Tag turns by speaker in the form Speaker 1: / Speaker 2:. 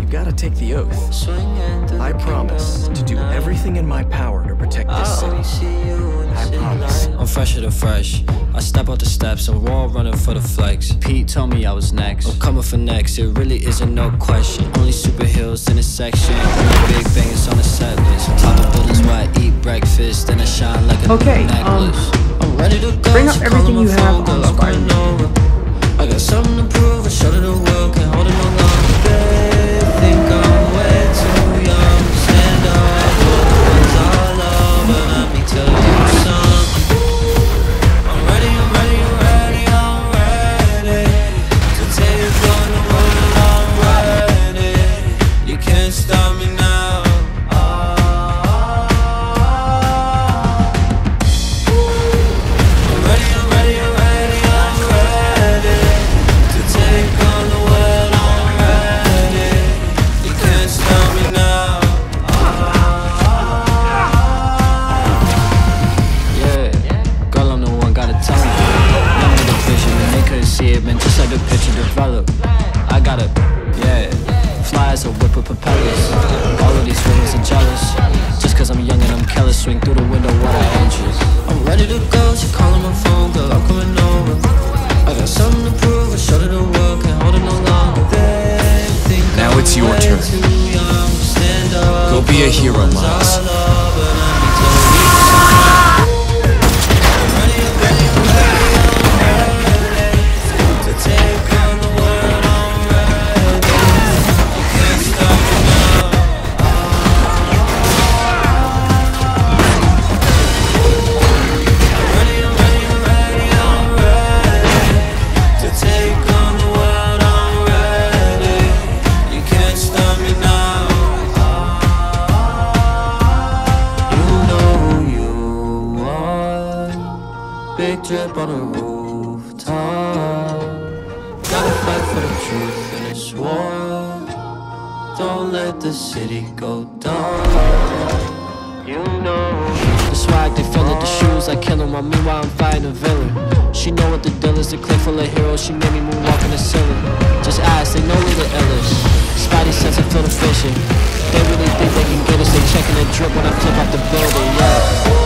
Speaker 1: gotta take the oath. I promise to do everything in my power to protect this city. I promise.
Speaker 2: I'm fresher than fresh. I step out the steps and we're all running for the flex. Pete told me I was next. I'm coming for next, it really isn't no question. Only superheroes in this section. Only big bangers on the set list. On top of buildings where I eat breakfast, then I shine like a necklace. I'm ready to go.
Speaker 3: Bring up everything you have on Spiderman.
Speaker 2: I got something to prove, I showed it the world, can't hold it no longer. They think I'm way too young to stand up for the ones I love, but let me tell you something. I'm ready, I'm ready, I'm ready, I'm ready to take on the world, I'm ready. You can't stop me now. Just like a picture developed, I got it, yeah. Fly as a whip with propellers. All of these women are jealous. Just cause I'm young and I'm careless. Swing through the window what I entries. I'm ready to go, she calling my phone, girl, I'm coming over. I got something to prove, I showed it the world, can't hold it no longer.
Speaker 1: Now it's your turn. Go be a hero, Miles.
Speaker 2: Big drip on a rooftop. Gotta fight for the truth in this war. Don't let the city go down. You know the swag, they fill it, the shoes, I kill 'em. On me while I'm fighting a villain. She know what the deal is, the clique full of heroes. She made me moonwalk in the ceiling. Just ask, they know we the illest. Spidey sense, I feel the fishing. They really think they can get us. They checking the drip when I flip out the building, yeah.